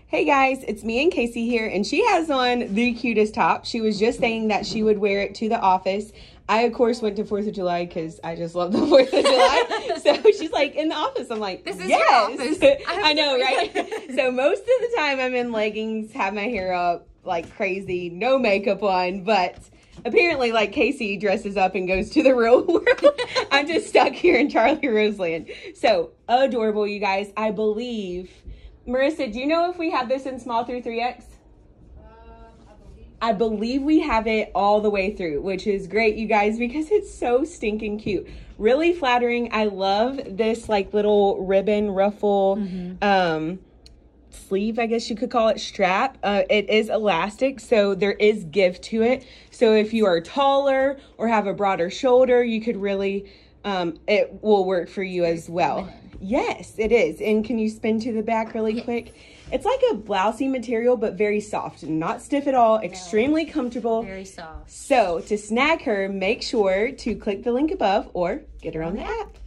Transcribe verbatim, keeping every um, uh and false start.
Hey guys, it's me and Casey here, and she has on the cutest top. She was just saying that she would wear it to the office. I, of course, went to fourth of July because I just love the fourth of July. So she's like, in the office. I'm like, this is yes. your office. I, I know, right? So most of the time I'm in leggings, have my hair up like crazy, no makeup on, but apparently, like, Casey dresses up and goes to the real world. I'm just stuck here in Charlie Roseland. So adorable, you guys. I believe... Marissa, do you know if we have this in small through three X? Um, I believe. I believe we have it all the way through, which is great, you guys, because it's so stinking cute. Really flattering. I love this like little ribbon ruffle mm-hmm. um, sleeve, I guess you could call it, strap. Uh, it is elastic, so there is give to it. So if you are taller or have a broader shoulder, you could really, um, it will work for you as well. Yes, it is. And can you spin to the back really quick? It's like a blousey material, but very soft, not stiff at all, extremely comfortable. Very soft. So to snag her, make sure to click the link above or get her on the app.